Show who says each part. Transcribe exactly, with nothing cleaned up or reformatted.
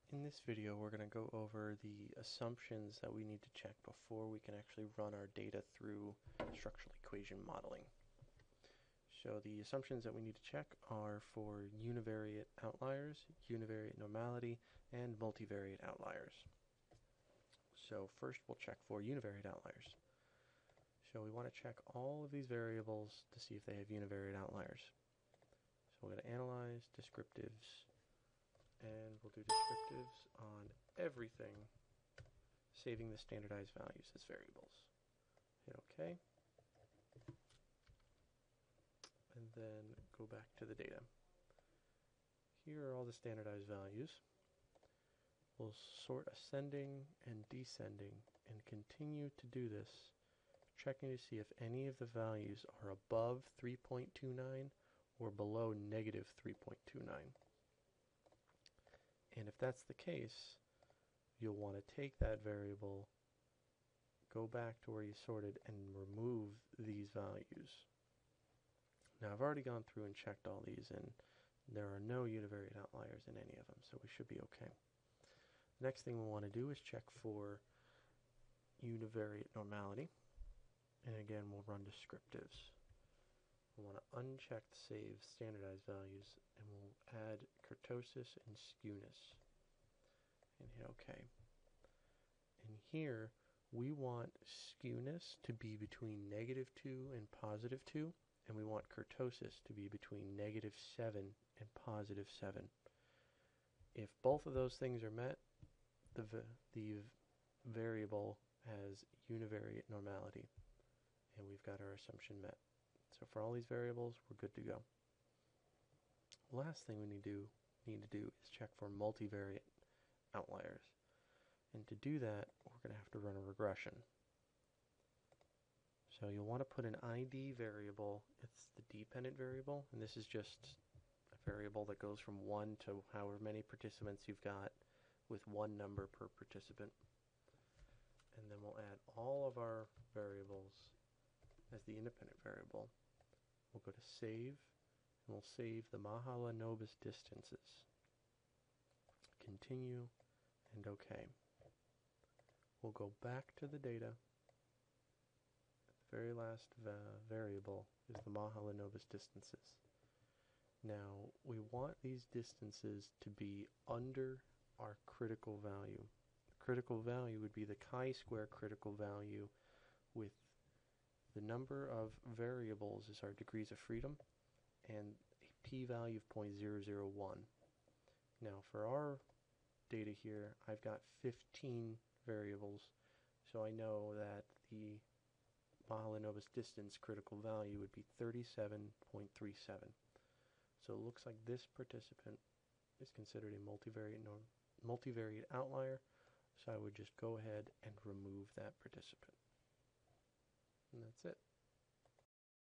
Speaker 1: In this video, we're going to go over the assumptions that we need to check before we can actually run our data through structural equation modeling. So the assumptions that we need to check are for univariate outliers, univariate normality, and multivariate outliers. So first we'll check for univariate outliers. So we want to check all of these variables to see if they have univariate outliers. So we're going to analyze descriptives, and we'll do descriptives on everything, saving the standardized values as variables. Hit OK. And then go back to the data. Here are all the standardized values. We'll sort ascending and descending and continue to do this, checking to see if any of the values are above three point two nine or below negative three point two nine. And if that's the case, you'll want to take that variable, go back to where you sorted, and remove these values. Now I've already gone through and checked all these, and there are no univariate outliers in any of them, so we should be okay. The next thing we want to do is check for univariate normality. And again, we'll run descriptives. We want to uncheck the save standardized values, and we'll add kurtosis and skewness. And hit OK. And here, we want skewness to be between negative two and positive two, and we want kurtosis to be between negative seven and positive seven. If both of those things are met, the, v the variable has univariate normality, and we've got our assumption met. So for all these variables, we're good to go. Last thing we need to do, need to do is check for multivariate outliers. And to do that, we're going to have to run a regression. So you'll want to put an I D variable. It's the dependent variable, and this is just a variable that goes from one to however many participants you've got, with one number per participant. And then we'll add all of our variables as the independent variable. We'll go to save, and we'll save the Mahalanobis distances. Continue, and OK. We'll go back to the data. The very last va variable is the Mahalanobis distances. Now, we want these distances to be under our critical value. The critical value would be the chi-square critical value, with the number of variables is our degrees of freedom, and a p-value of zero point zero zero one. Now for our data here, I've got fifteen variables, so I know that the Mahalanobis distance critical value would be thirty-seven point three seven. So it looks like this participant is considered a multivariate norm, multivariate outlier, so I would just go ahead and remove that participant. And that's it.